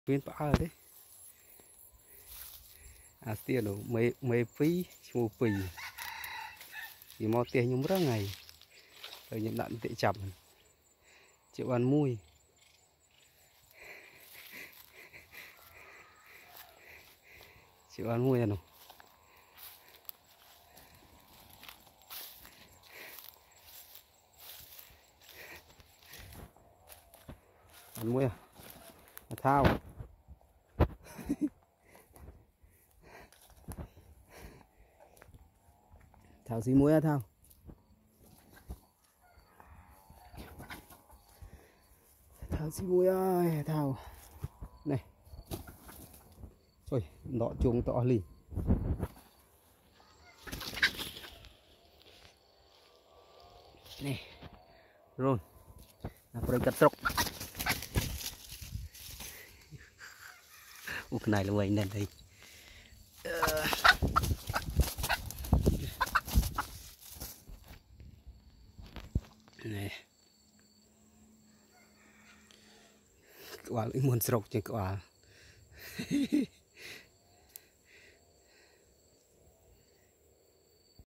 viên bả đấy à tiền đồ mấy phí mua pì thì mau tiền nhung rất ngày rồi nhận đạn tệ chậm chịu ăn mui chịu ăn mui rồi ăn mui à thao thao xí muối à thao thao xí muối ơi thao này rồi đọ chuồng to lì này rồi là phải cắt trọc cái này là vậy nên đây này các bạn muốn sọc cho các bạn